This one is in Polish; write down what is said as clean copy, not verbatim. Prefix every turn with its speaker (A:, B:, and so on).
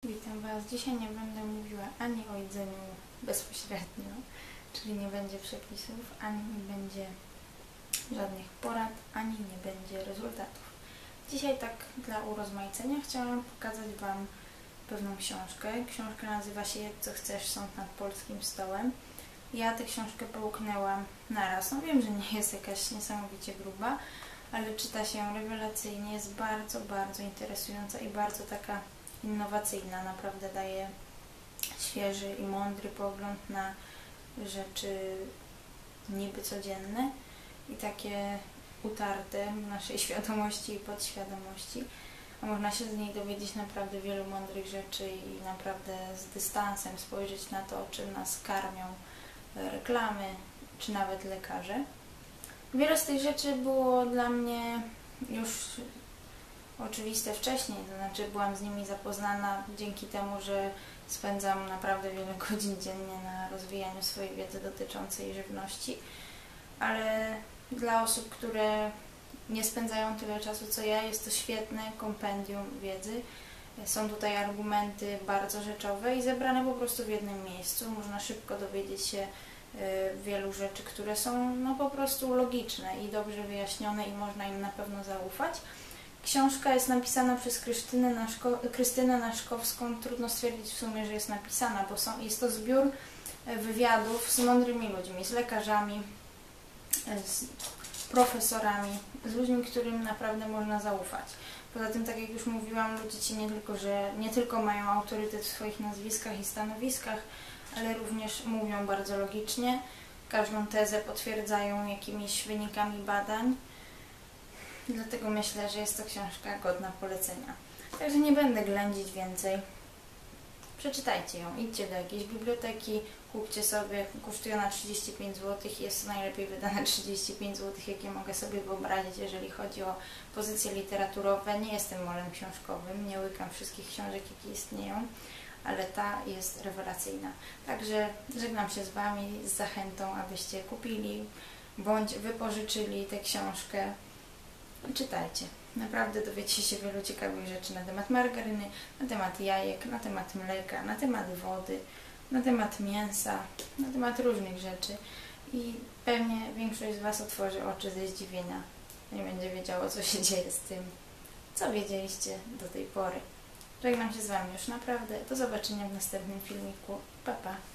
A: Witam Was. Dzisiaj nie będę mówiła ani o jedzeniu bezpośrednio, czyli nie będzie przepisów, ani nie będzie żadnych porad, ani nie będzie rezultatów. Dzisiaj tak dla urozmaicenia chciałam pokazać Wam pewną książkę. Książka nazywa się Jedz co chcesz, sąd nad polskim stołem. Ja tę książkę połknęłam naraz. No wiem, że nie jest jakaś niesamowicie gruba, ale czyta się rewelacyjnie, jest bardzo, bardzo interesująca i bardzo taka innowacyjna. Naprawdę daje świeży i mądry pogląd na rzeczy niby codzienne i takie utarte w naszej świadomości i podświadomości. A można się z niej dowiedzieć naprawdę wielu mądrych rzeczy i naprawdę z dystansem spojrzeć na to, czym nas karmią reklamy, czy nawet lekarze. Wiele z tych rzeczy było dla mnie już oczywiste wcześniej, to znaczy byłam z nimi zapoznana dzięki temu, że spędzam naprawdę wiele godzin dziennie na rozwijaniu swojej wiedzy dotyczącej żywności, ale dla osób, które nie spędzają tyle czasu co ja, jest to świetne kompendium wiedzy. Są tutaj argumenty bardzo rzeczowe i zebrane po prostu w jednym miejscu. Można szybko dowiedzieć się wielu rzeczy, które są po prostu logiczne i dobrze wyjaśnione i można im na pewno zaufać. Książka jest napisana przez Krystynę Naszkowską. Trudno stwierdzić w sumie, że jest napisana, bo jest to zbiór wywiadów z mądrymi ludźmi, z lekarzami, z profesorami, z ludźmi, którym naprawdę można zaufać. Poza tym, tak jak już mówiłam, ludzie ci nie tylko mają autorytet w swoich nazwiskach i stanowiskach, ale również mówią bardzo logicznie. Każdą tezę potwierdzają jakimiś wynikami badań. Dlatego myślę, że jest to książka godna polecenia. Także nie będę ględzić więcej. Przeczytajcie ją, idźcie do jakiejś biblioteki, kupcie sobie, kosztuje ona 35 zł i jest to najlepiej wydane 35 zł, jakie mogę sobie wyobrazić, jeżeli chodzi o pozycje literaturowe. Nie jestem molem książkowym, nie łykam wszystkich książek, jakie istnieją, ale ta jest rewelacyjna. Także żegnam się z Wami z zachętą, abyście kupili bądź wypożyczyli tę książkę. Czytajcie. Naprawdę dowiecie się wielu ciekawych rzeczy na temat margaryny, na temat jajek, na temat mleka, na temat wody, na temat mięsa, na temat różnych rzeczy i pewnie większość z Was otworzy oczy ze zdziwienia. Nie będzie wiedziało, co się dzieje z tym, co wiedzieliście do tej pory. Żegnam się z Wami już naprawdę. Do zobaczenia w następnym filmiku. Pa, pa!